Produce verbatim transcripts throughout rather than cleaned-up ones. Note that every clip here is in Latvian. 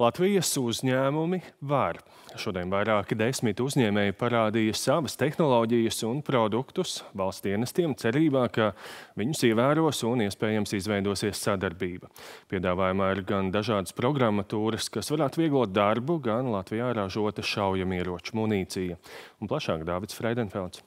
Latvijas uzņēmumi var. Šodien vairāki desmit uzņēmēji parādīja savas tehnoloģijas un produktus valsts dienestiem cerībā, ka viņus ievēros un iespējams izveidosies sadarbība. Piedāvājumā ir gan dažādas programmatūras, kas varētu vieglot darbu, gan Latvijā ražota šaujamieroču munīcija. Un plašāk Dāvids Freidenfelds.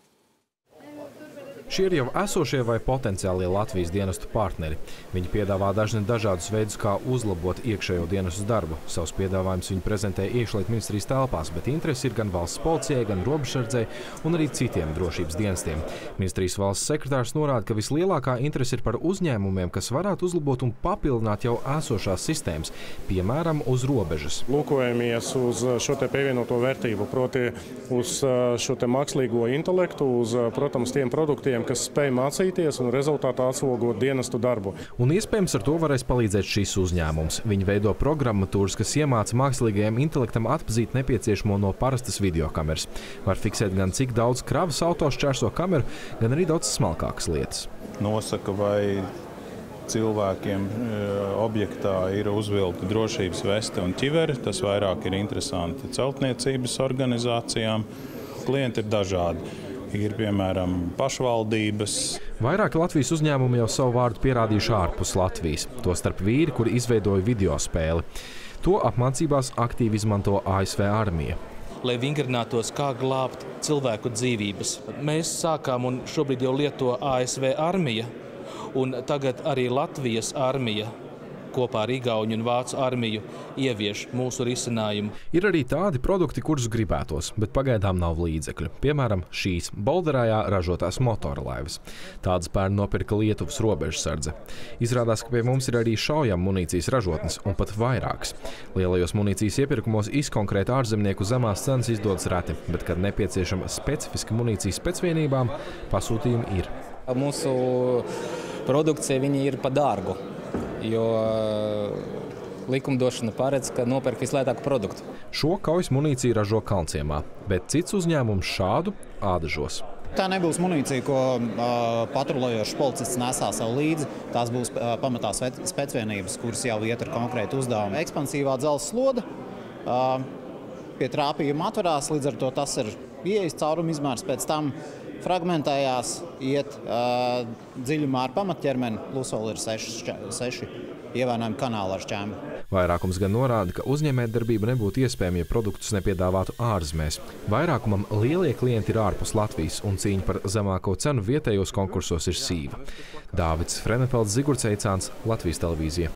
Šie ir jau esošie vai potenciālie Latvijas dienestu partneri. Viņi piedāvā dažni dažādus veidus, kā uzlabot iekšējo dienestu darbu. Savus piedāvājumus viņi prezentē iekšlietu ministrijas telpās, bet interesi ir gan valsts policijai, gan robežsardzei un arī citiem drošības dienestiem. Ministrijas valsts sekretārs norāda, ka vislielākā interese ir par uzņēmumiem, kas varētu uzlabot un papildināt jau esošās sistēmas, piemēram, uz robežas. Lūkojamies uz šo te pievienoto vērtību, proti uz šo te mākslīgo intelektu, uz, protams, tiem produktiem, kas spēj mācīties un rezultātā atslogot dienestu darbu. Un iespējams ar to varēs palīdzēt šis uzņēmums. Viņi veido programmatūras, kas iemāca mākslīgajam intelektam atpazīt nepieciešamo no parastas videokameras. Var fiksēt gan cik daudz kravas auto šķērso kameru, gan arī daudz smalkākas lietas. Nosaka, vai cilvēkiem objektā ir uzvilkta drošības veste un ķiveri. Tas vairāk ir interesanti celtniecības organizācijām. Klienti ir dažādi. Ir, piemēram, pašvaldības. Vairāki Latvijas uzņēmumi jau savu vārdu pierādījuši ārpus Latvijas. Tostarp vīri, kuri izveidoja video spēli. To apmācībās aktīvi izmanto A S V armija. Lai vingrinātos, kā glābt cilvēku dzīvības. Mēs sākām un šobrīd jau lieto A S V armija, un tagad arī Latvijas armija kopā ar Igauņu un Vācu armiju ievieš mūsu risinājumu. Ir arī tādi produkti, kurus gribētos, bet pagaidām nav līdzekļu. Piemēram, šīs Bolderājā ražotās motorlaivas. Tādas pērn nopirka Lietuvas robežsardze. Izrādās, ka pie mums ir arī šaujam munīcijas ražotnes, un pat vairākas. Lielajos munīcijas iepirkumos izkonkrēt ārzemnieku zemās cenas izdodas reti, bet, kad nepieciešama specifiska munīcijas pēcvienībām, pasūtījumi ir. Mūsu produkcija viņi ir pa dārgu, jo likumdošana paredz, ka nopērk vislētāku produktu. Šo kaujas munīciju ražo Kalnciemā, bet cits uzņēmums šādu Ādažos. Tā nebūs munīcija, ko uh, patrulējošs policists nesā sev līdzi. Tās būs uh, pamatā specvienības, kuras jau iet ar konkrētu uzdevumu. Ekspansīvā dzelzs sloda uh, pie trāpījuma atverās, līdz ar to tas ir ieejas cauruma izmērs, pēc tam fragmentējās, iet uh, dziļumā ar pamatķermeni, plus vēl ir seši, seši ievainojumi kanāli ar šķēmu. Vairākums gan norāda, ka uzņēmējdarbība nebūtu iespējama, ja produktus nepiedāvātu ārzemēs. Vairākumam lielie klienti ir ārpus Latvijas, un cīņa par zemāko cenu vietējos konkursos ir sīva. Dāvids Freidenfelds, Zigurds Eicāns, Latvijas televīzija.